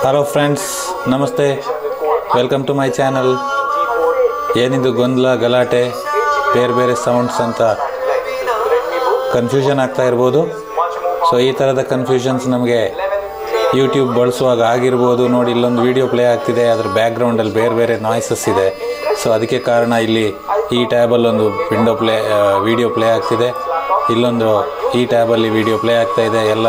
Hello friends, ನಮಸ್ತೆ. Welcome to my channel. ಏನಿದು ಗೊಂದಲ ಗಲಾಟೆ ಬೇರೆ ಬೇರೆ ಸೌಂಡ್ಸ್ ಅಂತ ಕನ್ಫ್ಯೂಷನ್ ಆಗ್ತಾ ಇರ್ಬೋದು. ಸೊ ಈ ಥರದ ಕನ್ಫ್ಯೂಷನ್ಸ್ ನಮಗೆ ಯೂಟ್ಯೂಬ್ ಬಳಸುವಾಗ ಆಗಿರ್ಬೋದು. ನೋಡಿ, ಇಲ್ಲೊಂದು ವಿಡಿಯೋ ಪ್ಲೇ ಆಗ್ತಿದೆ, ಅದರ ಬ್ಯಾಕ್ಗ್ರೌಂಡಲ್ಲಿ ಬೇರೆ ಬೇರೆ ನಾಯ್ಸಸ್ ಇದೆ. ಸೊ ಅದಕ್ಕೆ ಕಾರಣ ಇಲ್ಲಿ ಈ ಟ್ಯಾಬಲ್ಲಿ ಒಂದು ವಿಡಿಯೋ ಪ್ಲೇ ಆಗ್ತಿದೆ, ಇಲ್ಲೊಂದು ಈ ಟ್ಯಾಬಲ್ಲಿ ವಿಡಿಯೋ ಪ್ಲೇ ಆಗ್ತಾಯಿದೆ, ಎಲ್ಲ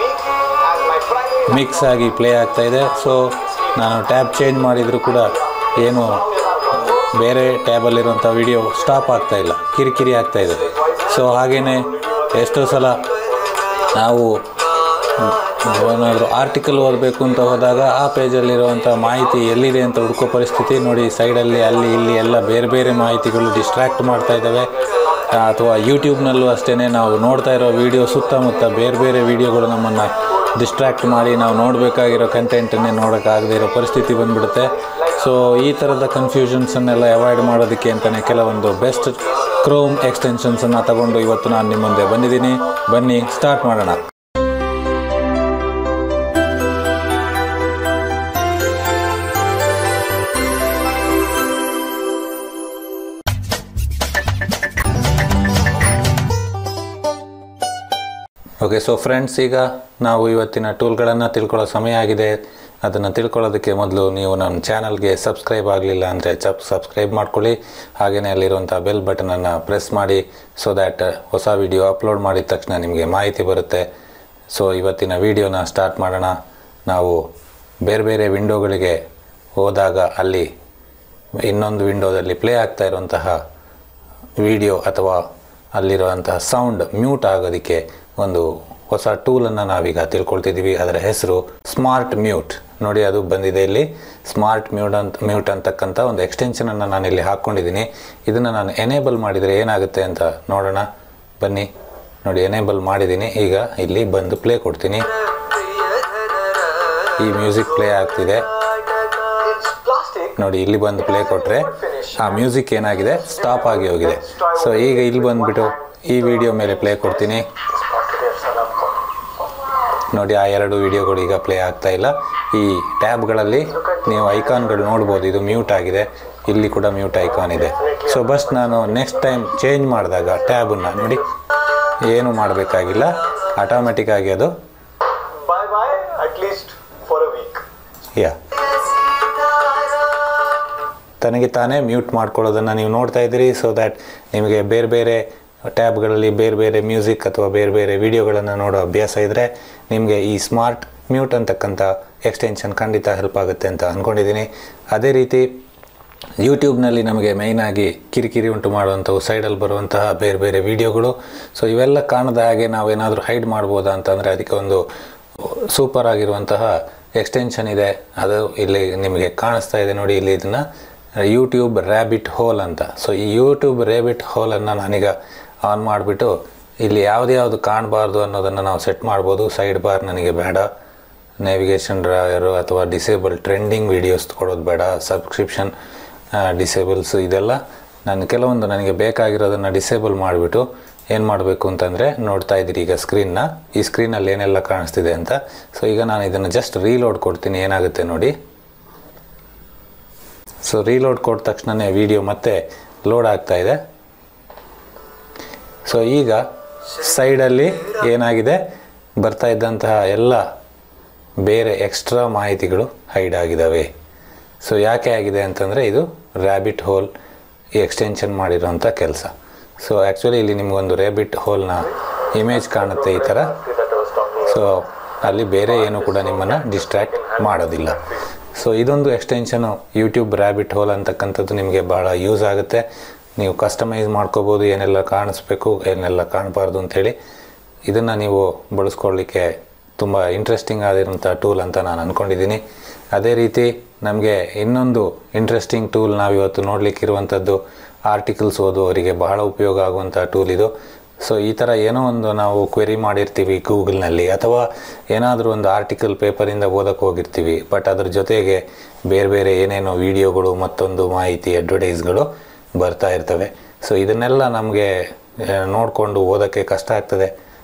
ಮಿಕ್ಸ್ ಆಗಿ ಪ್ಲೇ ಆಗ್ತಾಯಿದೆ. ಸೊ ನಾನು ಟ್ಯಾಬ್ ಚೇಂಜ್ ಮಾಡಿದರೂ ಕೂಡ ಏನು ಬೇರೆ ಟ್ಯಾಬಲ್ಲಿರುವಂಥ ವಿಡಿಯೋ ಸ್ಟಾಪ್ ಆಗ್ತಾಯಿಲ್ಲ, ಕಿರಿಕಿರಿ ಆಗ್ತಾಯಿದೆ. ಸೊ ಹಾಗೆಯೇ ಎಷ್ಟೋ ಸಲ ನಾವು ಏನಾದರೂ ಆರ್ಟಿಕಲ್ ಓದಬೇಕು ಅಂತ ಹೋದಾಗ ಆ ಪೇಜಲ್ಲಿರುವಂಥ ಮಾಹಿತಿ ಎಲ್ಲಿದೆ ಅಂತ ಹುಡ್ಕೋ ಪರಿಸ್ಥಿತಿ. ನೋಡಿ, ಸೈಡಲ್ಲಿ ಅಲ್ಲಿ ಇಲ್ಲಿ ಎಲ್ಲ ಬೇರೆ ಬೇರೆ ಮಾಹಿತಿಗಳು ಡಿಸ್ಟ್ರ್ಯಾಕ್ಟ್ ಮಾಡ್ತಾ ಇದ್ದಾವೆ. ಅಥವಾ ಯೂಟ್ಯೂಬ್ನಲ್ಲೂ ಅಷ್ಟೇ, ನಾವು ನೋಡ್ತಾ ಇರೋ ವಿಡಿಯೋ ಸುತ್ತಮುತ್ತ ಬೇರೆ ಬೇರೆ ವಿಡಿಯೋಗಳು ನಮ್ಮನ್ನು ಡಿಸ್ಟ್ರ್ಯಾಕ್ಟ್ ಮಾಡಿ ನಾವು ನೋಡಬೇಕಾಗಿರೋ ಕಂಟೆಂಟನ್ನೇ ನೋಡೋಕ್ಕಾಗದೇ ಇರೋ ಪರಿಸ್ಥಿತಿ ಬಂದುಬಿಡುತ್ತೆ. ಸೊ ಈ ಥರದ ಕನ್ಫ್ಯೂಷನ್ಸನ್ನೆಲ್ಲ ಅವಾಯ್ಡ್ ಮಾಡೋದಕ್ಕೆ ಅಂತಲೇ ಕೆಲವೊಂದು ಬೆಸ್ಟ್ ಕ್ರೋಮ್ ಎಕ್ಸ್ಟೆನ್ಷನ್ಸನ್ನು ತಗೊಂಡು ಇವತ್ತು ನಾನು ನಿಮ್ಮ ಮುಂದೆ ಬಂದಿದ್ದೀನಿ. ಬನ್ನಿ ಸ್ಟಾರ್ಟ್ ಮಾಡೋಣ. ಓಕೆ, ಸೊ ಫ್ರೆಂಡ್ಸ್, ಈಗ ನಾವು ಇವತ್ತಿನ ಟೂಲ್ಗಳನ್ನು ತಿಳ್ಕೊಳ್ಳೋ ಸಮಯ ಆಗಿದೆ. ಅದನ್ನು ತಿಳ್ಕೊಳ್ಳೋದಕ್ಕೆ ಮೊದಲು ನೀವು ನನ್ನ ಚಾನಲ್ಗೆ ಸಬ್ಸ್ಕ್ರೈಬ್ ಆಗಲಿಲ್ಲ ಅಂದರೆ ಸಬ್ಸ್ಕ್ರೈಬ್ ಮಾಡ್ಕೊಳ್ಳಿ. ಹಾಗೆಯೇ ಅಲ್ಲಿರುವಂಥ ಬೆಲ್ ಬಟನನ್ನು ಪ್ರೆಸ್ ಮಾಡಿ, ಸೊ ದ್ಯಾಟ್ ಹೊಸ ವಿಡಿಯೋ ಅಪ್ಲೋಡ್ ಮಾಡಿದ ತಕ್ಷಣ ನಿಮಗೆ ಮಾಹಿತಿ ಬರುತ್ತೆ. ಸೊ ಇವತ್ತಿನ ವಿಡಿಯೋನ ಸ್ಟಾರ್ಟ್ ಮಾಡೋಣ. ನಾವು ಬೇರೆ ಬೇರೆ ವಿಂಡೋಗಳಿಗೆ ಹೋದಾಗ ಅಲ್ಲಿ ಇನ್ನೊಂದು ವಿಂಡೋದಲ್ಲಿ ಪ್ಲೇ ಆಗ್ತಾ ಇರುವಂತಹ ವಿಡಿಯೋ ಅಥವಾ ಅಲ್ಲಿರುವಂತಹ ಸೌಂಡ್ ಮ್ಯೂಟ್ ಆಗೋದಕ್ಕೆ ಒಂದು ಹೊಸ ಟೂಲನ್ನು ನಾವೀಗ ತಿಳ್ಕೊಳ್ತಿದ್ದೀವಿ. ಅದರ ಹೆಸರು ಸ್ಮಾರ್ಟ್ ಮ್ಯೂಟ್. ನೋಡಿ, ಅದು ಬಂದಿದೆ ಇಲ್ಲಿ. ಸ್ಮಾರ್ಟ್ ಮ್ಯೂಟ್ ಅಂತಕ್ಕಂಥ ಒಂದು ಎಕ್ಸ್ಟೆನ್ಷನನ್ನು ನಾನಿಲ್ಲಿ ಹಾಕ್ಕೊಂಡಿದ್ದೀನಿ. ಇದನ್ನು ನಾನು ಎನೇಬಲ್ ಮಾಡಿದರೆ ಏನಾಗುತ್ತೆ ಅಂತ ನೋಡೋಣ. ಬನ್ನಿ. ನೋಡಿ, ಎನೇಬಲ್ ಮಾಡಿದ್ದೀನಿ. ಈಗ ಇಲ್ಲಿ ಬಂದು ಪ್ಲೇ ಕೊಡ್ತೀನಿ. ಈ ಮ್ಯೂಸಿಕ್ ಪ್ಲೇ ಆಗ್ತಿದೆ. ನೋಡಿ, ಇಲ್ಲಿ ಬಂದು ಪ್ಲೇ ಕೊಟ್ಟರೆ ಆ ಮ್ಯೂಸಿಕ್ ಏನಾಗಿದೆ, ಸ್ಟಾಪ್ ಆಗಿ ಹೋಗಿದೆ. ಸೊ ಈಗ ಇಲ್ಲಿ ಬಂದುಬಿಟ್ಟು ಈ ವಿಡಿಯೋ ಮೇಲೆ ಪ್ಲೇ ಕೊಡ್ತೀನಿ. ನೋಡಿ, ಆ ಎರಡು ವಿಡಿಯೋಗಳು ಈಗ ಪ್ಲೇ ಆಗ್ತಾ ಇಲ್ಲ. ಈ ಟ್ಯಾಬ್ಗಳಲ್ಲಿ ನೀವು ಐಕಾನ್ಗಳು ನೋಡ್ಬೋದು, ಇದು ಮ್ಯೂಟ್ ಆಗಿದೆ. ಇಲ್ಲಿ ಕೂಡ ಮ್ಯೂಟ್ ಐಕಾನ್ ಇದೆ. ಸೊ ಬಸ್ ನಾನು ನೆಕ್ಸ್ಟ್ ಟೈಮ್ ಚೇಂಜ್ ಮಾಡಿದಾಗ ಟ್ಯಾಬನ್ನು ನೋಡಿ, ಏನು ಮಾಡಬೇಕಾಗಿಲ್ಲ, ಆಟೋಮೆಟಿಕ್ ಆಗಿ ಅದು ತನಗೆ ತಾನೇ ಮ್ಯೂಟ್ ಮಾಡ್ಕೊಳ್ಳೋದನ್ನು ನೀವು ನೋಡ್ತಾ ಇದ್ದೀರಿ. ಸೊ ದ್ಯಾಟ್ ನಿಮಗೆ ಬೇರೆ ಬೇರೆ ಟ್ಯಾಬ್ಗಳಲ್ಲಿ ಬೇರೆ ಬೇರೆ ಮ್ಯೂಸಿಕ್ ಅಥವಾ ಬೇರೆ ಬೇರೆ ವಿಡಿಯೋಗಳನ್ನು ನೋಡೋ ಅಭ್ಯಾಸ ಇದ್ದರೆ ನಿಮಗೆ ಈ ಸ್ಮಾರ್ಟ್ ಮ್ಯೂಟ್ ಅಂತಕ್ಕಂಥ ಎಕ್ಸ್ಟೆನ್ಷನ್ ಖಂಡಿತ ಹೆಲ್ಪ್ ಆಗುತ್ತೆ ಅಂತ ಅಂದ್ಕೊಂಡಿದ್ದೀನಿ. ಅದೇ ರೀತಿ ಯೂಟ್ಯೂಬ್ನಲ್ಲಿ ನಮಗೆ ಮೇಯ್ನಾಗಿ ಕಿರಿಕಿರಿ ಉಂಟು ಮಾಡುವಂಥವು ಸೈಡಲ್ಲಿ ಬರುವಂತಹ ಬೇರೆ ಬೇರೆ ವಿಡಿಯೋಗಳು. ಸೊ ಇವೆಲ್ಲ ಕಾಣದ ಹಾಗೆ ನಾವೇನಾದರೂ ಹೈಡ್ ಮಾಡ್ಬೋದಾ ಅಂತಂದರೆ ಅದಕ್ಕೆ ಒಂದು ಸೂಪರ್ ಆಗಿರುವಂತಹ ಎಕ್ಸ್ಟೆನ್ಷನ್ ಇದೆ. ಅದು ಇಲ್ಲಿ ನಿಮಗೆ ಕಾಣಿಸ್ತಾ ಇದೆ. ನೋಡಿ, ಇಲ್ಲಿ ಇದನ್ನು ಯೂಟ್ಯೂಬ್ ರ್ಯಾಬಿಟ್ ಹೋಲ್ ಅಂತ. ಸೊ ಈ ಯೂಟ್ಯೂಬ್ ರ್ಯಾಬಿಟ್ ಹೋಲನ್ನು ನಾನೀಗ ಆನ್ ಮಾಡಿಬಿಟ್ಟು ಇಲ್ಲಿ ಯಾವುದು ಕಾಣಬಾರ್ದು ಅನ್ನೋದನ್ನು ನಾವು ಸೆಟ್ ಮಾಡ್ಬೋದು. ಸೈಡ್ ಬಾರ್ ನನಗೆ ಬೇಡ, ನ್ಯಾವಿಗೇಷನ್ ಡ್ರಾಯರು ಅಥವಾ ಡಿಸೇಬಲ್ ಟ್ರೆಂಡಿಂಗ್ ವೀಡಿಯೋಸ್ ಕೊಡೋದು ಬೇಡ, ಸಬ್ಸ್ಕ್ರಿಪ್ಷನ್ ಡಿಸೇಬಲ್ಸು ಇದೆಲ್ಲ ನಾನು ಕೆಲವೊಂದು ನನಗೆ ಬೇಕಾಗಿರೋದನ್ನು ಡಿಸೇಬಲ್ ಮಾಡಿಬಿಟ್ಟು ಏನು ಮಾಡಬೇಕು ಅಂತಂದರೆ, ನೋಡ್ತಾ ಇದ್ದೀರಿ ಈಗ ಸ್ಕ್ರೀನ್ನ, ಈ ಸ್ಕ್ರೀನಲ್ಲಿ ಏನೆಲ್ಲ ಕಾಣಿಸ್ತಿದೆ ಅಂತ. ಸೊ ಈಗ ನಾನು ಇದನ್ನು ಜಸ್ಟ್ ರೀಲೋಡ್ ಕೊಡ್ತೀನಿ, ಏನಾಗುತ್ತೆ ನೋಡಿ. ಸೊ ರೀಲೋಡ್ ಕೊಟ್ಟ ತಕ್ಷಣವೇ ವಿಡಿಯೋ ಮತ್ತೆ ಲೋಡ್ ಆಗ್ತಾ ಇದೆ. ಸೊ ಈಗ ಸೈಡಲ್ಲಿ ಏನಾಗಿದೆ, ಬರ್ತಾ ಇದ್ದಂತಹ ಎಲ್ಲ ಬೇರೆ ಎಕ್ಸ್ಟ್ರಾ ಮಾಹಿತಿಗಳು ಹೈಡ್ ಆಗಿದ್ದಾವೆ. ಸೊ ಯಾಕೆ ಆಗಿದೆ ಅಂತಂದರೆ ಇದು ರ್ಯಾಬಿಟ್ ಹೋಲ್ ಈ ಎಕ್ಸ್ಟೆನ್ಷನ್ ಮಾಡಿರೋಂಥ ಕೆಲಸ. ಸೊ ಆ್ಯಕ್ಚುಲಿ ಇಲ್ಲಿ ನಿಮಗೊಂದು ರ್ಯಾಬಿಟ್ ಹೋಲ್ನ ಇಮೇಜ್ ಕಾಣುತ್ತೆ ಈ ಥರ. ಸೊ ಅಲ್ಲಿ ಬೇರೆ ಏನು ಕೂಡ ನಿಮ್ಮನ್ನು ಡಿಸ್ಟ್ರ್ಯಾಕ್ಟ್ ಮಾಡೋದಿಲ್ಲ. ಸೊ ಇದೊಂದು ಎಕ್ಸ್ಟೆನ್ಷನು ಯೂಟ್ಯೂಬ್ ರ್ಯಾಬಿಟ್ ಹೋಲ್ ಅಂತಕ್ಕಂಥದ್ದು ನಿಮಗೆ ಭಾಳ ಯೂಸ್ ಆಗುತ್ತೆ. ನೀವು ಕಸ್ಟಮೈಸ್ ಮಾಡ್ಕೋಬೋದು, ಏನೆಲ್ಲ ಕಾಣಿಸ್ಬೇಕು ಏನೆಲ್ಲ ಕಾಣಬಾರ್ದು ಅಂಥೇಳಿ. ಇದನ್ನು ನೀವು ಬಳಸ್ಕೊಳ್ಳಿಕ್ಕೆ ತುಂಬ ಇಂಟ್ರೆಸ್ಟಿಂಗ್ ಆಗಿರೋಂಥ ಟೂಲ್ ಅಂತ ನಾನು ಅಂದ್ಕೊಂಡಿದ್ದೀನಿ. ಅದೇ ರೀತಿ ನಮಗೆ ಇನ್ನೊಂದು ಇಂಟ್ರೆಸ್ಟಿಂಗ್ ಟೂಲ್ ನಾವಿವತ್ತು ನೋಡಲಿಕ್ಕಿರುವಂಥದ್ದು ಆರ್ಟಿಕಲ್ಸ್ ಓದುವವರಿಗೆ ಬಹಳ ಉಪಯೋಗ ಆಗುವಂಥ ಟೂಲ್ ಇದು. ಸೊ ಈ ಥರ ಏನೋ ಒಂದು ನಾವು ಕ್ವೆರಿ ಮಾಡಿರ್ತೀವಿ ಗೂಗಲ್ನಲ್ಲಿ, ಅಥವಾ ಏನಾದರೂ ಒಂದು ಆರ್ಟಿಕಲ್ ಪೇಪರಿಂದ ಓದಕ್ಕೆ ಹೋಗಿರ್ತೀವಿ, ಬಟ್ ಅದ್ರ ಜೊತೆಗೆ ಬೇರೆ ಬೇರೆ ಏನೇನೋ ವಿಡಿಯೋಗಳು ಮತ್ತೊಂದು ಮಾಹಿತಿ ಅಡ್ವರ್ಟೈಸ್ಗಳು ಬರ್ತಾ ಇರ್ತವೆ. ಸೊ ಇದನ್ನೆಲ್ಲ ನಮಗೆ ನೋಡಿಕೊಂಡು ಓದೋಕ್ಕೆ ಕಷ್ಟ ಆಗ್ತದೆ.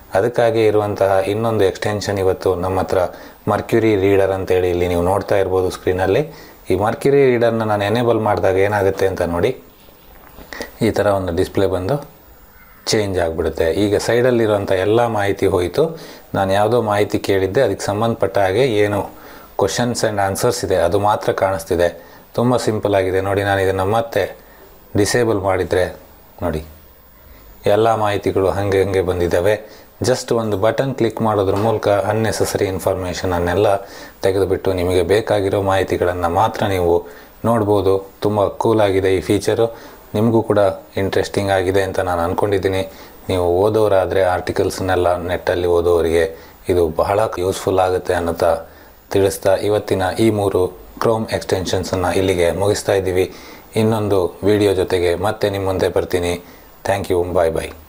ಅದಕ್ಕಾಗಿ ಇರುವಂತಹ ಇನ್ನೊಂದು ಎಕ್ಸ್ಟೆನ್ಷನ್ ಇವತ್ತು ನಮ್ಮ ಹತ್ರ ಮರ್ಕ್ಯುರಿ ರೀಡರ್ ಅಂತೇಳಿ ಇಲ್ಲಿ ನೀವು ನೋಡ್ತಾ ಇರ್ಬೋದು ಸ್ಕ್ರೀನಲ್ಲಿ. ಈ ಮರ್ಕ್ಯುರಿ ರೀಡರ್ನ ನಾನು ಎನೇಬಲ್ ಮಾಡಿದಾಗ ಏನಾಗುತ್ತೆ ಅಂತ ನೋಡಿ, ಈ ಥರ ಒಂದು ಡಿಸ್ಪ್ಲೇ ಬಂದು ಚೇಂಜ್ ಆಗಿಬಿಡುತ್ತೆ. ಈಗ ಸೈಡಲ್ಲಿರುವಂಥ ಎಲ್ಲ ಮಾಹಿತಿ ಹೋಯಿತು. ನಾನು ಯಾವುದೋ ಮಾಹಿತಿ ಕೇಳಿದ್ದೆ, ಅದಕ್ಕೆ ಸಂಬಂಧಪಟ್ಟ ಹಾಗೆ ಏನು ಕ್ವಶನ್ಸ್ ಆ್ಯಂಡ್ ಆನ್ಸರ್ಸ್ ಇದೆ ಅದು ಮಾತ್ರ ಕಾಣಿಸ್ತಿದೆ. ತುಂಬ ಸಿಂಪಲ್ ಆಗಿದೆ ನೋಡಿ. ನಾನು ಇದನ್ನು ಮತ್ತೆ ಡಿಸೇಬಲ್ ಮಾಡಿದರೆ ನೋಡಿ, ಎಲ್ಲ ಮಾಹಿತಿಗಳು ಹಾಗೆ ಬಂದಿದ್ದಾವೆ. ಜಸ್ಟ್ ಒಂದು ಬಟನ್ ಕ್ಲಿಕ್ ಮಾಡೋದ್ರ ಮೂಲಕ ಅನ್ನೆಸೆಸರಿ ಇನ್ಫಾರ್ಮೇಷನನ್ನೆಲ್ಲ ತೆಗೆದುಬಿಟ್ಟು ನಿಮಗೆ ಬೇಕಾಗಿರೋ ಮಾಹಿತಿಗಳನ್ನು ಮಾತ್ರ ನೀವು ನೋಡ್ಬೋದು. ತುಂಬ ಕೂಲಾಗಿದೆ ಈ ಫೀಚರು. ನಿಮಗೂ ಕೂಡ ಇಂಟ್ರೆಸ್ಟಿಂಗ್ ಆಗಿದೆ ಅಂತ ನಾನು ಅಂದ್ಕೊಂಡಿದ್ದೀನಿ. ನೀವು ಓದೋರಾದರೆ ಆರ್ಟಿಕಲ್ಸ್ನೆಲ್ಲ ನೆಟ್ಟಲ್ಲಿ ಓದೋರಿಗೆ ಇದು ಬಹಳ ಯೂಸ್ಫುಲ್ ಆಗುತ್ತೆ ಅನ್ನೋತಾ ತಿಳಿಸ್ತಾ ಇವತ್ತಿನ ಈ 3 ಕ್ರೋಮ್ ಎಕ್ಸ್ಟೆನ್ಷನ್ಸನ್ನು ಇಲ್ಲಿಗೆ ಮುಗಿಸ್ತಾ ಇದ್ದೀವಿ. ಇನ್ನೊಂದು ವಿಡಿಯೋ ಜೊತೆಗೆ ಮತ್ತೆ ನಿಮ್ಮ ಮುಂದೆ ಬರ್ತೀನಿ. Thank you. Bye bye.